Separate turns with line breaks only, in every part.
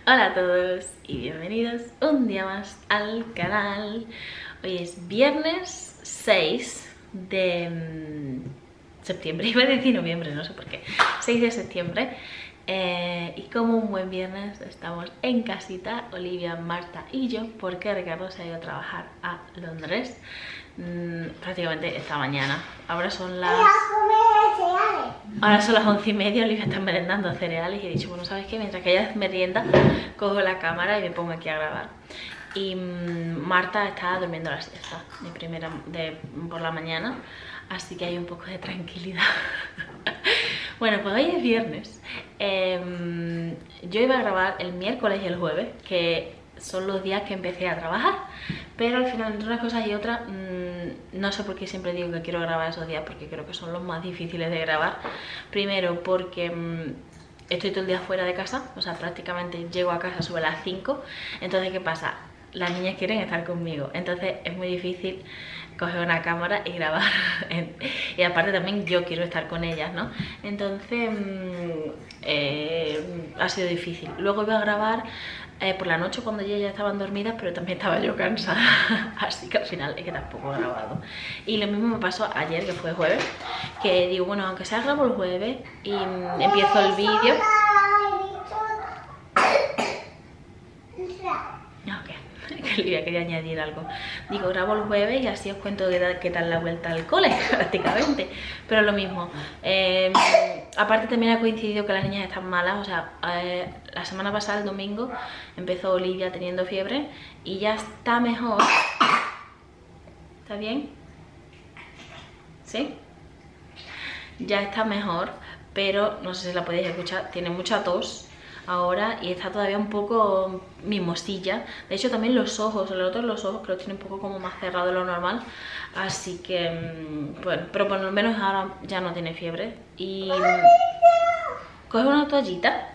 Hola a todos y bienvenidos un día más al canal. Hoy es viernes 6 de septiembre, iba a decir noviembre, no sé por qué, 6 de septiembre. Y como un buen viernes estamos en casita, Olivia, Marta y yo, porque Ricardo se ha ido a trabajar a Londres prácticamente esta mañana. Ahora son las 11:30, Olivia está merendando cereales y he dicho, bueno, ¿sabes qué? Mientras que ella merienda, cojo la cámara y me pongo aquí a grabar. Y Marta está durmiendo la siesta por la mañana, así que hay un poco de tranquilidad. Bueno, pues hoy es viernes. Yo iba a grabar el miércoles y el jueves, que son los días que empecé a trabajar, pero al final, entre unas cosas y otras, no sé por qué siempre digo que quiero grabar esos días, porque creo que son los más difíciles de grabar. Primero porque estoy todo el día fuera de casa, o sea, prácticamente llego a casa sobre las 5, entonces ¿qué pasa? Las niñas quieren estar conmigo, entonces es muy difícil coger una cámara y grabar. Y aparte también yo quiero estar con ellas, ¿no? Entonces ha sido difícil. Luego iba a grabar por la noche cuando ellas ya estaban dormidas, pero también estaba yo cansada, así que al final es que tampoco he grabado. Y lo mismo me pasó ayer, que fue jueves, que digo, bueno, aunque sea grabo el jueves y empiezo el vídeo. Que Olivia quería añadir algo. Digo, grabo el jueves y así os cuento qué tal la vuelta al cole, prácticamente. Pero lo mismo. Aparte también ha coincidido que las niñas están malas. O sea, la semana pasada, el domingo, empezó Olivia teniendo fiebre y ya está mejor. ¿Está bien? ¿Sí? Ya está mejor, pero no sé si la podéis escuchar. Tiene mucha tos ahora y está todavía un poco mimosilla. De hecho también los ojos, los ojos que los tiene un poco como más cerrado de lo normal. Así que, bueno, pero por lo menos ahora ya no tiene fiebre. Y coge una toallita.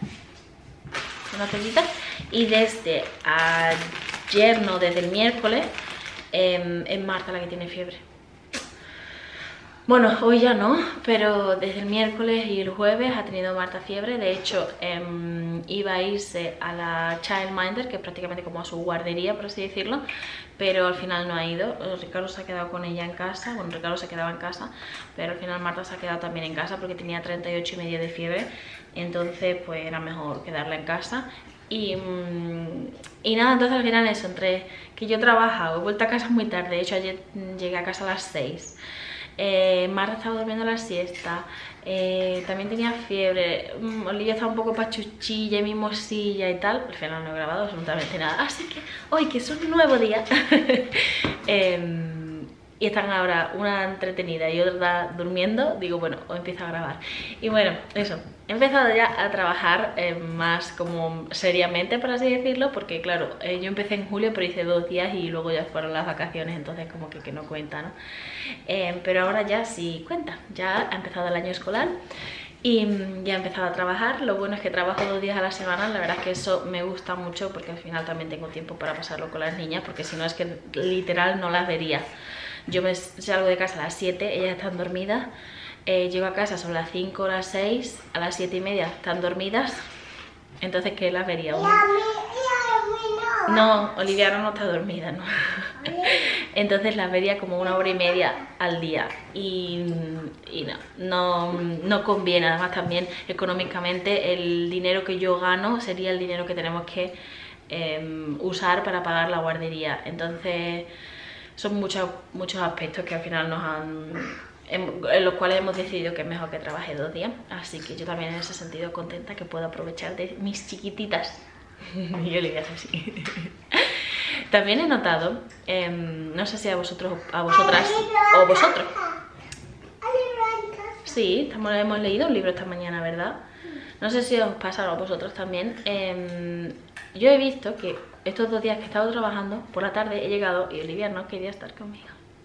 Y desde ayer, no, desde el miércoles, es Marta la que tiene fiebre. Bueno, hoy ya no, pero desde el miércoles y el jueves ha tenido Marta fiebre. De hecho, iba a irse a la Childminder, que es prácticamente como a su guardería, por así decirlo, pero al final no ha ido. Ricardo se ha quedado con ella en casa. Bueno, Ricardo se quedaba en casa, pero al final Marta se ha quedado también en casa porque tenía 38,5 de fiebre. Entonces, pues era mejor quedarla en casa. Y nada, entonces al final eso, entre que yo trabajo, he vuelto a casa muy tarde. De hecho, ayer llegué a casa a las 6. Marta estaba durmiendo la siesta, también tenía fiebre, Olivia estaba un poco pachuchilla y mimosilla y tal. Al final no he grabado absolutamente nada, así que hoy, que es un nuevo día, y están ahora una entretenida y otra durmiendo, digo, bueno, hoy empiezo a grabar. Y bueno, eso, he empezado ya a trabajar más como seriamente, por así decirlo, porque claro, yo empecé en julio, pero hice 2 días y luego ya fueron las vacaciones, entonces como que no cuenta, ¿no? Pero ahora ya sí cuenta, ya ha empezado el año escolar y ya he empezado a trabajar. Lo bueno es que trabajo 2 días a la semana, la verdad es que eso me gusta mucho porque al final también tengo tiempo para pasarlo con las niñas, porque si no es que literal no las vería. Yo salgo de casa a las 7, ellas están dormidas, llego a casa son las 5 o las 6, a las 7:30 están dormidas, entonces ¿qué las vería uno? No, Olivia no está dormida, ¿no? Entonces las vería como 1 hora y media al día y no conviene. Además también económicamente el dinero que yo gano sería el dinero que tenemos que usar para pagar la guardería. Entonces son muchos aspectos que al final en los cuales hemos decidido que es mejor que trabaje 2 días. Así que yo también en ese sentido contenta que puedo aprovechar de mis chiquititas. Y Olivia es así. También he notado, no sé si a vosotras o vosotros. Sí, hemos leído un libro esta mañana, ¿verdad? No sé si os pasa a vosotros también. Yo he visto que estos 2 días que he estado trabajando, por la tarde he llegado y Olivia no quería estar conmigo.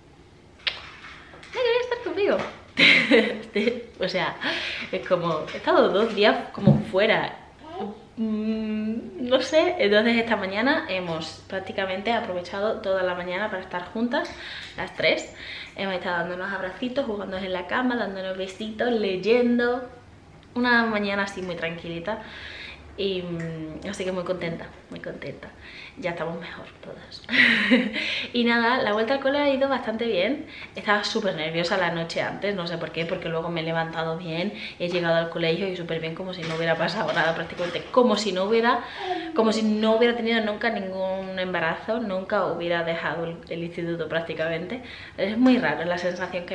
No quería estar conmigo. O sea, es como, he estado 2 días como fuera. No sé, entonces esta mañana hemos prácticamente aprovechado toda la mañana para estar juntas, las 3. Hemos estado dándonos abracitos, jugándonos en la cama, dándonos besitos, leyendo. Una mañana así muy tranquilita. Y así que muy contenta, muy contenta. Ya estamos mejor todas. Y nada, la vuelta al cole ha ido bastante bien. Estaba súper nerviosa la noche antes, no sé por qué, porque luego me he levantado bien, he llegado al colegio y súper bien, como si no hubiera pasado nada prácticamente, como si no hubiera tenido nunca ningún embarazo, nunca hubiera dejado el instituto prácticamente. Es muy raro la sensación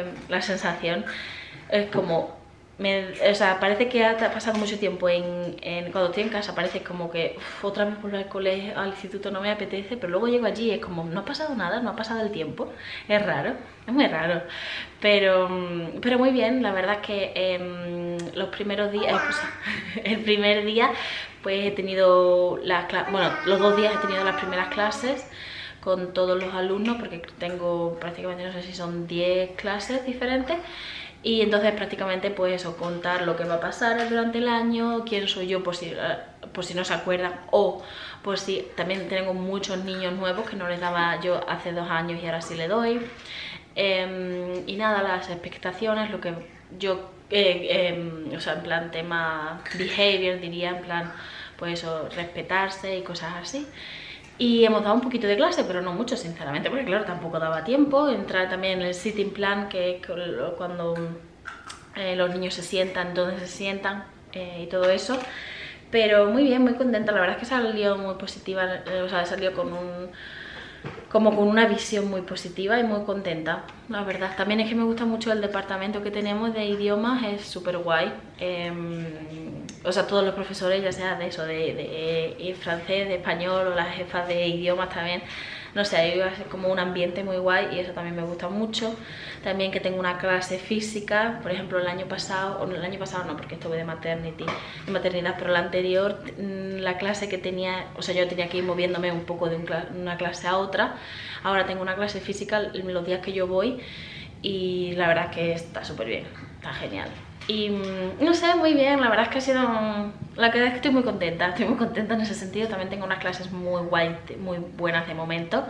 es como... o sea, parece que ha pasado mucho tiempo cuando estoy en casa, parece como que otra vez volver al colegio, al instituto no me apetece, pero luego llego allí y es como no ha pasado nada, no ha pasado el tiempo. Es raro, es muy raro, pero muy bien. La verdad es que los primeros días, el primer día pues he tenido los 2 días he tenido las primeras clases con todos los alumnos, porque tengo prácticamente, no sé si son 10 clases diferentes. Y entonces prácticamente pues eso, contar lo que va a pasar durante el año, quién soy yo por si no se acuerdan, o por si también tengo muchos niños nuevos que no les daba yo hace 2 años y ahora sí le doy. Y nada, las expectaciones, lo que yo, o sea, en plan tema behavior diría, en plan pues eso, respetarse y cosas así. Y hemos dado un poquito de clase, pero no mucho, sinceramente, porque claro, tampoco daba tiempo. Entrar también en el sitting plan, que es cuando los niños se sientan, donde se sientan y todo eso. Pero muy bien, muy contenta, la verdad es que salió muy positiva, o sea, salió como con una visión muy positiva y muy contenta, la verdad. También es que me gusta mucho el departamento que tenemos de idiomas, es súper guay. O sea, todos los profesores, ya sea de eso, de francés, de español, o las jefas de idiomas también, no sé, hay como un ambiente muy guay y eso también me gusta mucho. También que tengo una clase física, por ejemplo el año pasado no, porque estuve de maternidad, pero la anterior, la clase que tenía, o sea, yo tenía que ir moviéndome un poco de una clase a otra. Ahora tengo una clase física los días que yo voy y la verdad es que está súper bien, está genial. Y no sé, muy bien, la verdad es que ha sido... La verdad es que estoy muy contenta en ese sentido. También tengo unas clases muy guay, muy buenas de momento.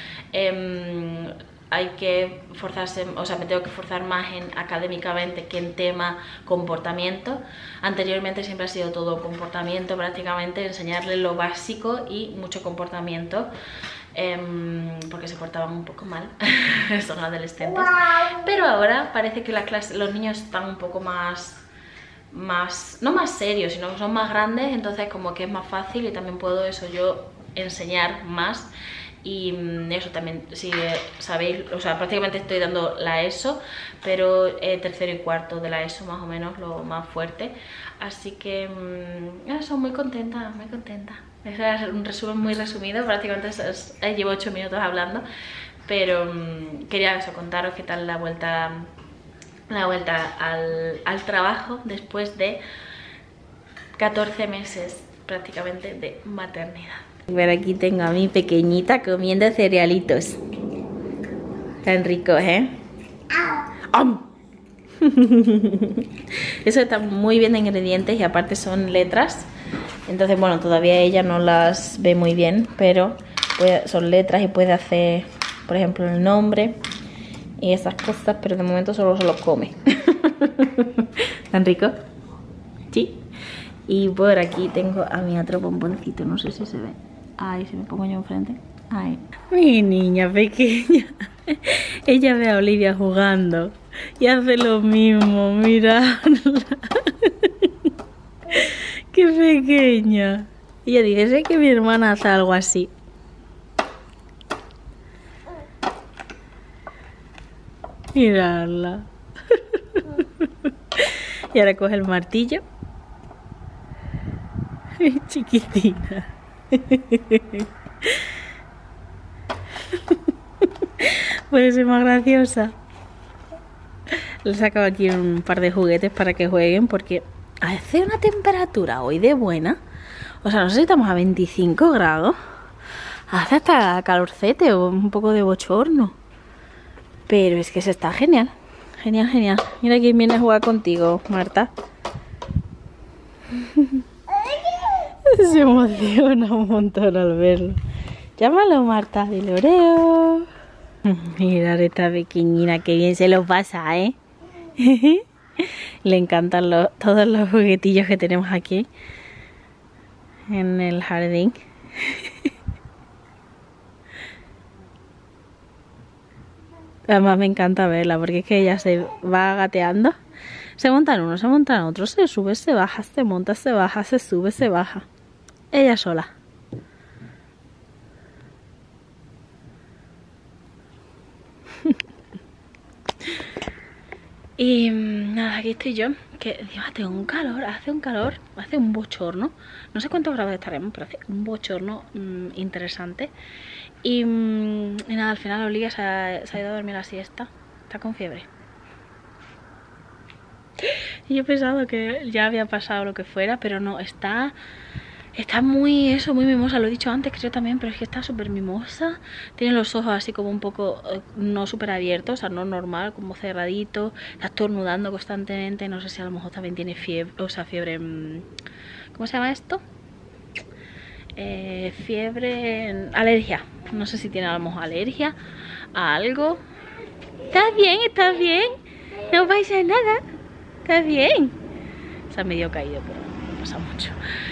Hay que forzarse, o sea, me tengo que forzar más académicamente que en tema comportamiento. Anteriormente siempre ha sido todo comportamiento, prácticamente enseñarles lo básico y mucho comportamiento. Porque se portaban un poco mal, son adolescentes. Pero ahora parece que los niños están un poco más, no más serios, sino que son más grandes, entonces como que es más fácil y también puedo eso yo enseñar más. Y eso también, si sabéis, o sea, prácticamente estoy dando la ESO, pero tercero y cuarto de la ESO más o menos, lo más fuerte. Así que eso, muy contenta, muy contenta. Ese es un resumen muy resumido, prácticamente llevo 8 minutos hablando, pero quería eso, contaros qué tal la vuelta al trabajo después de 14 meses prácticamente de maternidad. Ver, aquí tengo a mi pequeñita comiendo cerealitos. Tan ricos, ¿eh? ¡Am! Eso está muy bien de ingredientes y aparte son letras. Entonces, bueno, todavía ella no las ve muy bien, pero son letras y puede hacer, por ejemplo, el nombre y esas cosas, pero de momento solo se los come. ¿Tan rico? Sí. Y por aquí tengo a mi otro bomboncito, no sé si se ve. Ay, si me pongo yo enfrente. Ay. Mi niña pequeña. Ella ve a Olivia jugando y hace lo mismo, miradla. Qué pequeña. Ella dice, sé que mi hermana hace algo así. Miradla. Y ahora coge el martillo. Chiquitina. Puede ser más graciosa. Le he sacado aquí un par de juguetes para que jueguen porque hace una temperatura hoy de buena. O sea, no sé si estamos a 25 grados. Hace hasta calorcete o un poco de bochorno. Pero es que se está genial. Genial, genial. Mira quién viene a jugar contigo, Marta. Se emociona un montón al verlo. Llámalo, Marta. Dile Oreo. Mirad esta pequeñina, que bien se lo pasa, ¿eh? Le encantan todos los juguetillos que tenemos aquí. en el jardín. Además me encanta verla porque es que ella se va gateando. Se monta en uno, se monta en otro, se sube, se baja, se monta, se baja, se sube, se baja. Ella sola. Y nada, aquí estoy yo. Que Dios, tengo un calor, hace un bochorno. No sé cuántos grados estaremos, pero hace un bochorno interesante. Y nada, al final Olivia se ha ido a dormir la siesta. Está con fiebre. Y yo he pensado que ya había pasado lo que fuera, pero no, está muy muy mimosa, lo he dicho antes creo también, pero es que está súper mimosa. Tiene los ojos así como un poco, no súper abiertos, o sea, no normal, como cerradito. Está estornudando constantemente, no sé si a lo mejor también tiene fiebre, o sea, fiebre, ¿cómo se llama esto? Fiebre, alergia. No sé si tiene a lo mejor alergia a algo. ¿Estás bien? ¿Estás bien? No pasa nada. ¿Estás bien? Se ha medio caído, pero no pasa mucho.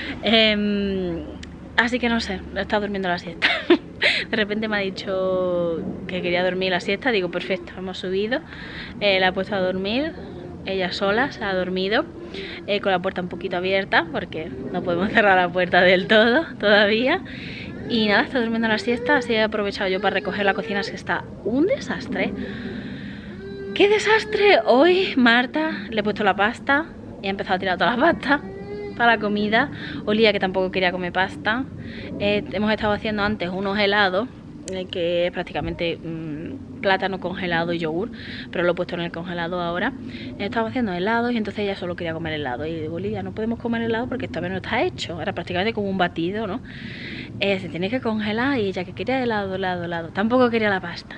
Así que no sé, está durmiendo la siesta. De repente me ha dicho que quería dormir la siesta. Digo, perfecto, hemos subido. La he puesto a dormir. Ella sola se ha dormido. Con la puerta un poquito abierta, porque no podemos cerrar la puerta del todo todavía. Y nada, está durmiendo la siesta. Así he aprovechado yo para recoger la cocina, que está un desastre. ¡Qué desastre! Hoy Marta le he puesto la pasta y ha empezado a tirar toda la pasta para la comida. Olivia, que tampoco quería comer pasta. Hemos estado haciendo antes unos helados, que es prácticamente plátano congelado y yogur, pero lo he puesto en el congelado ahora. Estaba haciendo helados y entonces ella solo quería comer helado. Y digo, Olivia, no podemos comer helado porque todavía no está hecho. Era prácticamente como un batido, ¿no? Se tiene que congelar y ella que quería helado. Tampoco quería la pasta.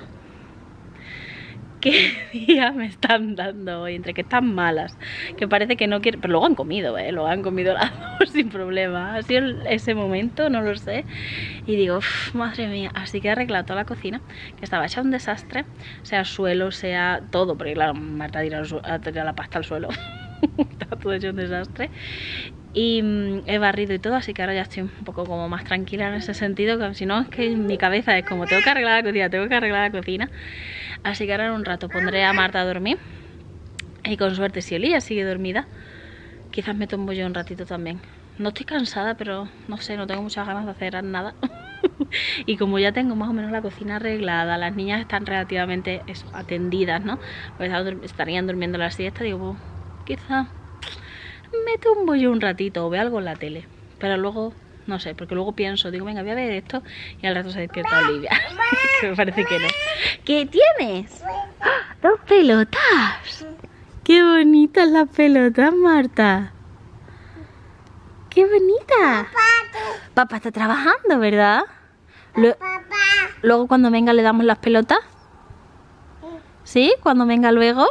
¿Qué día me están dando hoy? Entre que están malas, que parece que no quieren, pero luego han comido, lo han comido las dos sin problema. Ha sido ese momento, no lo sé. Y digo, madre mía, así que he arreglado toda la cocina, que estaba hecha un desastre, sea suelo, sea todo, porque claro, Marta ha tirado la pasta al suelo. Estaba todo hecho un desastre. Y he barrido y todo, así que ahora ya estoy un poco como más tranquila en ese sentido, que si no es que en mi cabeza es como tengo que arreglar la cocina. Así que ahora en un rato pondré a Marta a dormir. Y con suerte, si Olivia sigue dormida, quizás me tomo yo un ratito también. No estoy cansada, pero no sé, no tengo muchas ganas de hacer nada. Y como ya tengo más o menos la cocina arreglada, las niñas están relativamente atendidas, ¿no? Pues estarían durmiendo la siesta, digo, pues, quizás me tumbo yo un ratito o veo algo en la tele. Pero luego, no sé, porque luego pienso, digo, venga, voy a ver esto, y al rato se despierta Olivia. Que me parece que no. ¿Qué tienes? ¡Ah! ¡Dos pelotas! ¡Qué bonitas las pelotas, Marta! ¡Qué bonita! Papá está trabajando, ¿verdad? Luego cuando venga le damos las pelotas. ¿Sí? Cuando venga luego.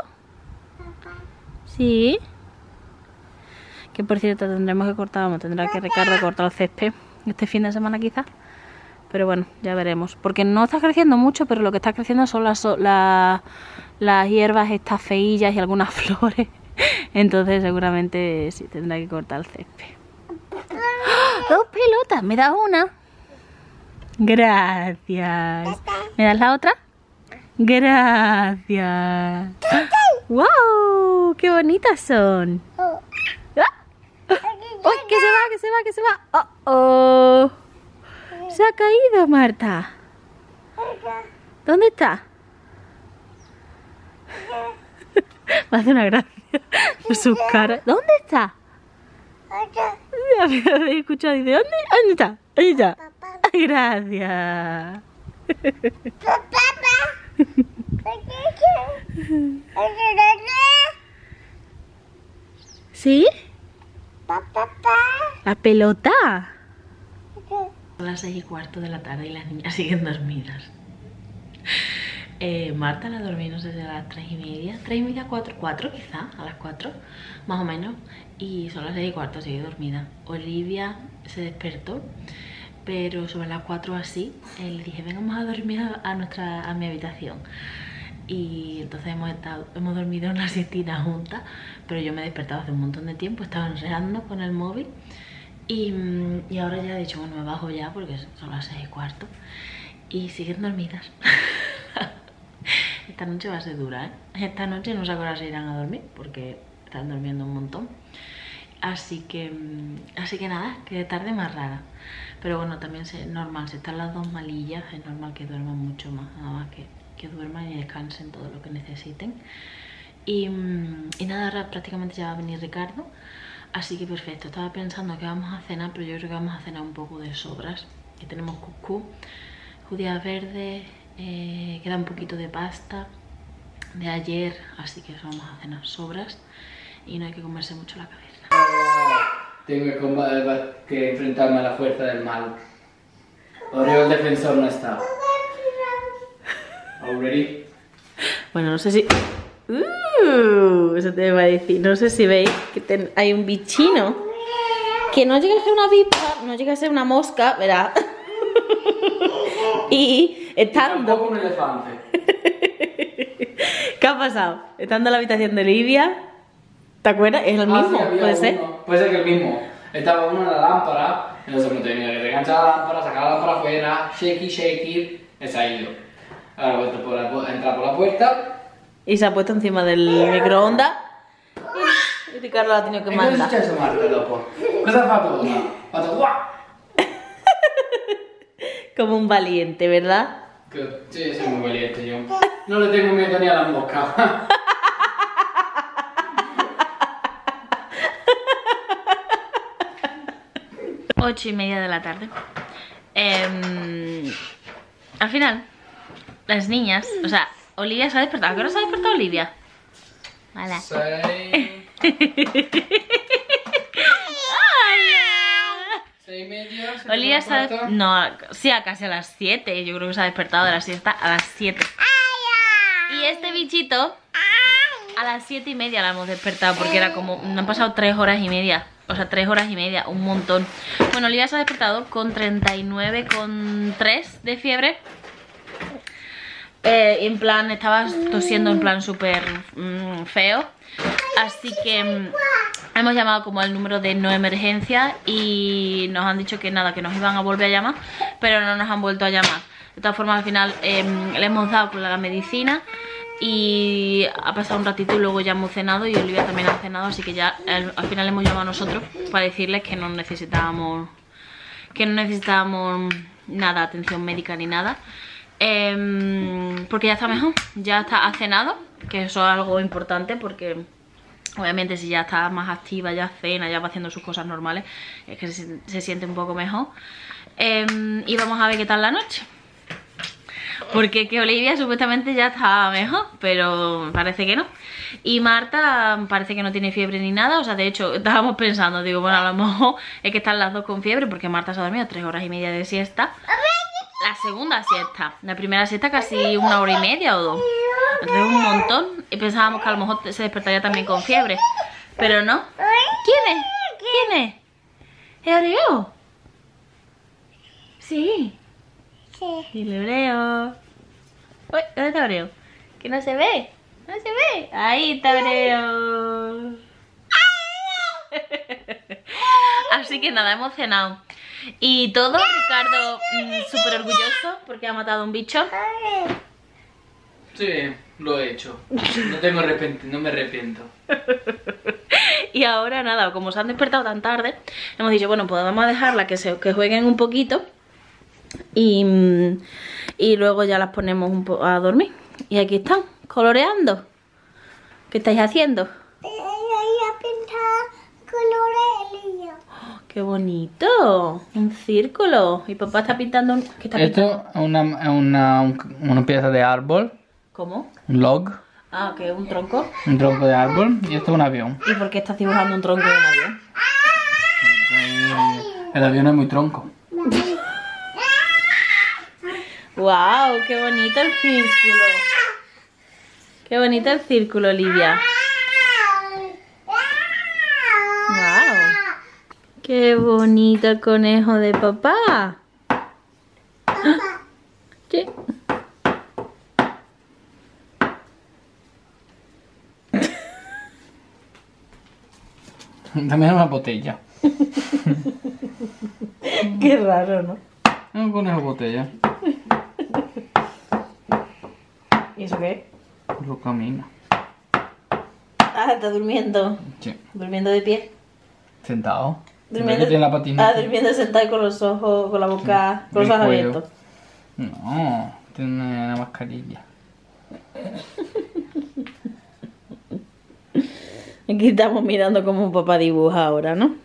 Sí. Que por cierto tendremos que cortar, tendrá que Ricardo cortar el césped este fin de semana quizás. Pero bueno, ya veremos. Porque no está creciendo mucho, pero lo que está creciendo son las hierbas, estas feillas y algunas flores. Entonces seguramente sí tendrá que cortar el césped. ¡Oh! ¡Dos pelotas! ¿Me das una? Gracias. ¿Me das la otra? Gracias. ¡Wow! ¡Qué bonitas son! ¡Uy! ¡Que se va! ¡Oh! Se ha caído, Marta. ¿Dónde está? Me hace una gracia por su cara. ¿Dónde está? Había escuchado y dice, ¿dónde está? Ahí está. Ay, gracias. ¿Sí? ¿La pelota? Son las 6:15 de la tarde y las niñas siguen dormidas. Marta la dormí, no sé si a las 3:30, 3:30, 4 quizá, a las 4, más o menos. Y son las 6:15, sigue dormida. Olivia se despertó, pero sobre las 4 así, le dije, venga, vamos a dormir a mi habitación. Y entonces hemos dormido una siestina juntas, pero yo me he despertado hace un montón de tiempo, estaba enredando con el móvil Y ahora ya he dicho, bueno, me bajo ya porque son las 6:15 y siguen dormidas. Esta noche va a ser dura, ¿eh? Esta noche no sé a qué hora se irán a dormir porque están durmiendo un montón. Así que nada, que tarde más rara. Pero bueno, también es normal, si están las dos malillas, es normal que duerman mucho más. Nada más que duerman y descansen todo lo que necesiten. Y nada, ahora prácticamente ya va a venir Ricardo. Así que perfecto, estaba pensando que vamos a cenar, pero yo creo que vamos a cenar un poco de sobras. Que tenemos cuscús, judías verdes, queda un poquito de pasta de ayer, así que eso vamos a cenar sobras y no hay que comerse mucho la cabeza.
Tengo que enfrentarme a la fuerza del mal. Oreo el defensor no está. ¿Ready?
Bueno, no sé si... eso te iba a decir. No sé si veis que hay un bichino que no llega a ser una avispa, no llega a ser una mosca, ¿verdad? Y estando...
Tampoco un elefante.
¿Qué ha pasado? Estando en la habitación de Olivia, ¿te acuerdas? Es el mismo,
Sí,
puede ser.
Puede ser que el mismo. Estaba uno en la lámpara, entonces me tenía que enganchar la lámpara, sacar la lámpara afuera, shaky, shaky, y se ha ido. Ahora he vuelto entrar por la puerta.
Y se ha puesto encima del microondas. Y Ricardo la ha tenido que
E cosa è
mandar.
successo Marta dopo? Cosa ha fatto Donna? Ha fatto guau!
Como un valiente, ¿verdad?
Sí, soy muy valiente yo. No le tengo miedo ni a la mosca.
8:30 de la tarde. Al final, las niñas, o sea, Olivia se ha despertado. ¿A qué hora se ha despertado Olivia? Hola.
6:30.
Olivia se ha... No, sí, a casi a las 7. Yo creo que se ha despertado de la siesta a las 7. Y este bichito, a las 7:30 la hemos despertado porque era como... No han pasado 3 horas y media. O sea, 3 horas y media, un montón. Bueno, Olivia se ha despertado con 39,3 de fiebre. En plan, estaba tosiendo en plan súper feo. Así que hemos llamado como el número de no emergencia y nos han dicho que nada, que nos iban a volver a llamar, pero no nos han vuelto a llamar. De todas formas, al final le hemos dado con la medicina y ha pasado un ratito y luego ya hemos cenado y Olivia también ha cenado, así que ya al final hemos llamado a nosotros para decirles que no necesitábamos nada, atención médica ni nada. Porque ya está mejor, ha cenado, que eso es algo importante porque obviamente si ya está más activa, ya cena, ya va haciendo sus cosas normales, es que se siente un poco mejor. Y vamos a ver qué tal la noche, porque que Olivia supuestamente ya está mejor, pero parece que no. Y Marta parece que no tiene fiebre ni nada, o sea, de hecho estábamos pensando, digo, bueno, a lo mejor es que están las dos con fiebre porque Marta se ha dormido 3 horas y media de siesta. La segunda siesta, la primera siesta casi 1 hora y media o 2. Entonces un montón. Y pensábamos que a lo mejor se despertaría también con fiebre, pero no. ¿Quién es? ¿Quién es? ¿Es Oreo? Sí. Sí. Dile Oreo. Uy, ¿dónde está Oreo? Que no se ve. No se ve. Ahí está Oreo. Así que nada, hemos cenado y todo. Ricardo súper orgulloso porque ha matado un bicho.
Sí, lo he hecho. No me arrepiento.
Y ahora nada, como se han despertado tan tarde, hemos dicho, bueno, pues vamos a dejarla que jueguen un poquito y luego ya las ponemos a dormir. Y aquí están, coloreando. ¿Qué estáis haciendo? ¡Qué bonito! Un círculo. Y papá está pintando un... ¿Qué está pintando?
Esto es una pieza de árbol.
¿Cómo?
Un log.
Ah, que es un tronco.
Un tronco de árbol. Y esto es un avión.
¿Y por qué estás dibujando un tronco de un avión?
El avión es muy tronco.
¡Wow! ¡Qué bonito el círculo! ¡Qué bonito el círculo, Olivia! ¡Wow! ¡Qué bonito el conejo de papá! ¿Qué?
También es una botella.
Qué raro, ¿no?
Un conejo botella.
¿Y eso qué?
Lo camina.
Ah, está durmiendo.
Sí.
Durmiendo de pie.
Sentado.
Durmiendo,
Tiene la patina.
ah, durmiendo sentado con los ojos, con la boca, con los
El
ojos
cuello.
abiertos.
No, tiene una mascarilla.
Aquí estamos mirando cómo papá dibuja ahora, ¿no?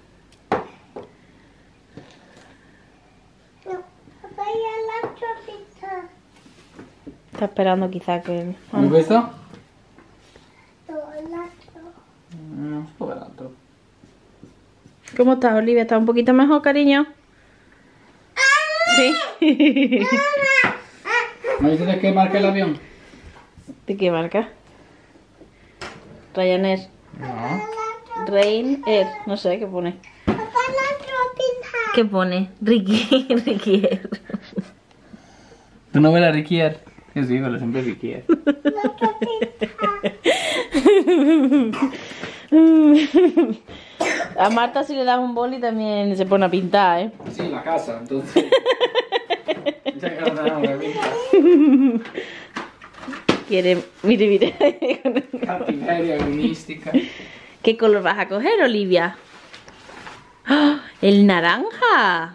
Papá, ya la chocita.
Está esperando quizá que...
¿Has visto?
Todo la
No, sube el otro.
¿Cómo estás, Olivia? ¿Estás un poquito mejor, cariño? Sí.
¿No dices que marca el avión?
¿De qué marca? Ryanair.
No.
Rain Air. No sé qué pone.
Papá, la chocita.
¿Qué pone? Ricky. Ricky Air.
¿Tú no ves la Riquier? Sí, pero siempre Riquier.
La chocita.
A Marta si le das un boli también se pone a pintar, ¿eh?
Sí, la casa, entonces. Ya que no tenemos que pintar.
Quiere... Mire, mire.
Cautiveria mística.
¿Qué color vas a coger, Olivia? ¡Ah! ¡El naranja!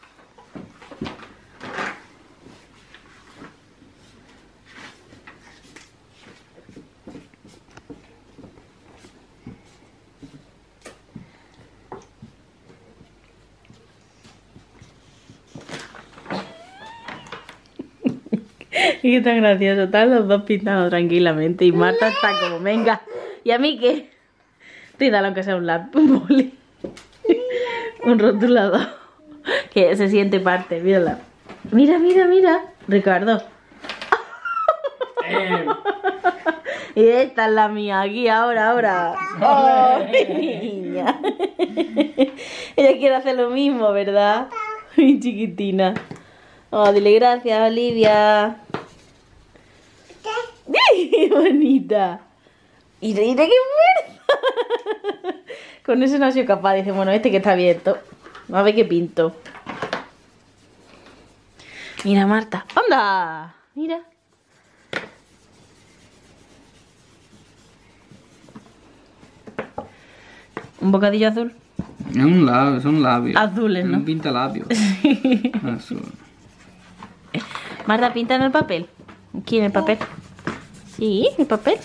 Y qué tan gracioso, están los dos pintando tranquilamente y Marta está como, venga, ¿y a mí qué? Pídalo aunque sea un lápiz, un boli, un rotulador, que se siente parte, mírala. Mira, mira, mira, Ricardo. Y esta es la mía, aquí, ahora. ¡Oh, niña! Ella quiere hacer lo mismo, ¿verdad? Mi chiquitina. Oh, dile gracias, Olivia. ¡Qué bonita! ¡Y mira qué fuerza! Con eso no ha sido capaz. Dice, bueno, este que está abierto. A ver qué pinto. Mira, Marta. ¡Anda! Mira. ¿Un bocadillo azul?
Es un labio, son labios.
Azules, ¿no?
Un pinta labios. Azul.
Marta, pinta en el papel. Aquí en el papel. Sí, el papel.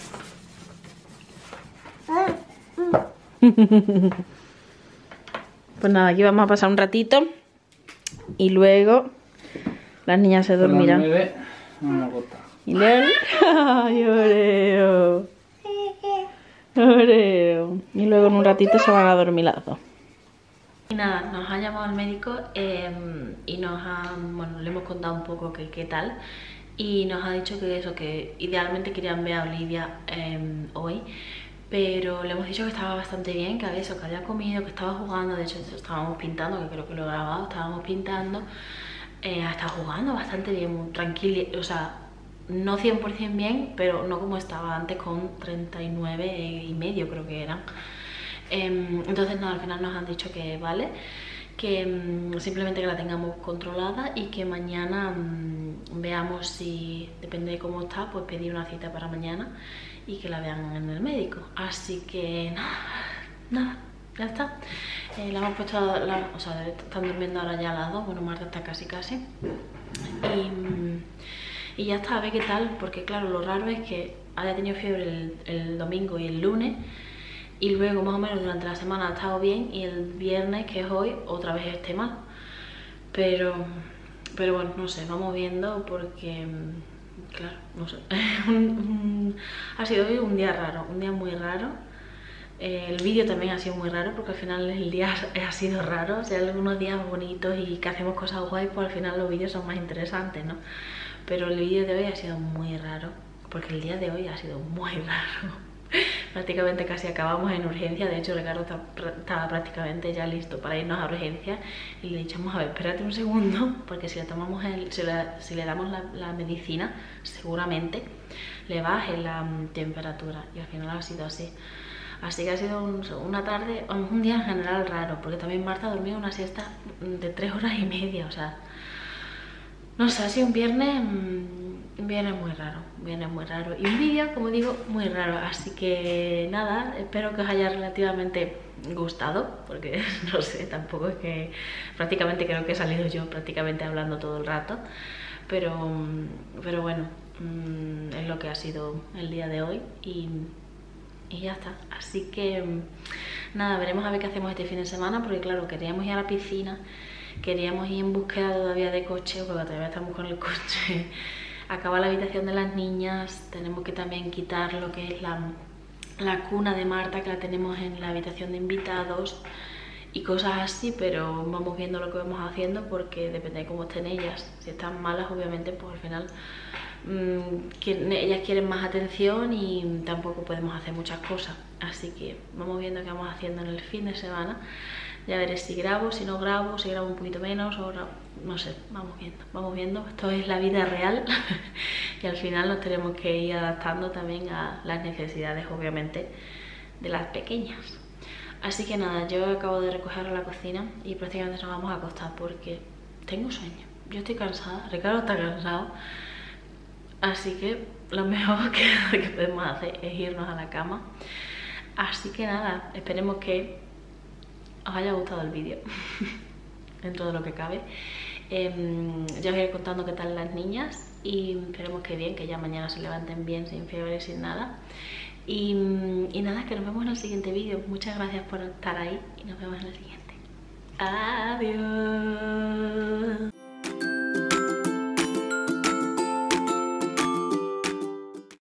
Pues nada, aquí vamos a pasar un ratito. Y luego las niñas se dormirán. Y luego... ¡Ay, Oreo! Oreo. Y luego en un ratito se van a dormir las dos. Y nada, nos ha llamado el médico y nos ha, bueno, le hemos contado un poco qué tal. Y nos ha dicho que eso, que idealmente querían ver a Olivia hoy. Pero le hemos dicho que estaba bastante bien, que había eso, que había comido, que estaba jugando. De hecho, estábamos pintando, que creo que lo he grabado, estábamos pintando. Estaba jugando bastante bien, muy tranquilo, o sea, no 100% bien, pero no como estaba antes con 39,5 creo que eran. Entonces nada, al final nos han dicho que vale, que simplemente que la tengamos controlada y que mañana veamos si, depende de cómo está, pues pedir una cita para mañana y que la vean en el médico. Así que nada, ya está. La hemos puesto, o sea, están durmiendo ahora ya las dos, bueno, Marta está casi. Y ya está, a ver qué tal, porque claro, lo raro es que haya tenido fiebre el domingo y el lunes. Y luego más o menos durante la semana ha estado bien y el viernes, que es hoy, otra vez esté mal. Pero bueno, no sé, vamos viendo porque, claro, no sé. Ha sido hoy un día raro, un día muy raro. El vídeo también ha sido muy raro porque al final el día ha sido raro. O sea, algunos días bonitos y que hacemos cosas guay, pues al final los vídeos son más interesantes, ¿no? Pero el vídeo de hoy ha sido muy raro porque el día de hoy ha sido muy raro. Prácticamente casi acabamos en urgencia. De hecho, Ricardo estaba prácticamente ya listo para irnos a urgencia y le dijimos, a ver, espérate un segundo, porque si le tomamos si le damos la medicina, seguramente le baje la temperatura, y al final ha sido así. Así que ha sido una tarde, un día en general raro, porque también Marta ha dormido una siesta de 3 horas y media, o sea, no sé, ha sido un viernes muy raro y un vídeo, como digo, muy raro. Así que nada, espero que os haya relativamente gustado, porque no sé, tampoco es que prácticamente creo que he salido yo prácticamente hablando todo el rato, pero bueno, es lo que ha sido el día de hoy y ya está. Así que nada, veremos a ver qué hacemos este fin de semana, porque claro, queríamos ir a la piscina, queríamos ir en búsqueda todavía de coche, porque todavía estamos con el coche. Acaba la habitación de las niñas, tenemos que también quitar lo que es la cuna de Marta, que la tenemos en la habitación de invitados y cosas así, pero vamos viendo lo que vamos haciendo porque depende de cómo estén ellas. Si están malas, obviamente, pues al final ellas quieren más atención y tampoco podemos hacer muchas cosas. Así que vamos viendo qué vamos haciendo en el fin de semana. Ya veré si grabo, si no grabo, si grabo un poquito menos o no sé, vamos viendo. Esto es la vida real y al final nos tenemos que ir adaptando también a las necesidades, obviamente, de las pequeñas. Así que nada, yo acabo de recoger a la cocina y prácticamente nos vamos a acostar porque tengo sueño. Yo estoy cansada, Ricardo está cansado, así que lo mejor que podemos hacer es irnos a la cama. Así que nada, esperemos que os haya gustado el vídeo dentro de lo que cabe. Ya os iré contando qué tal las niñas y esperemos que bien, que ya mañana se levanten bien, sin fiebre, sin nada. Y nada, que nos vemos en el siguiente vídeo. Muchas gracias por estar ahí y nos vemos en el siguiente. Adiós.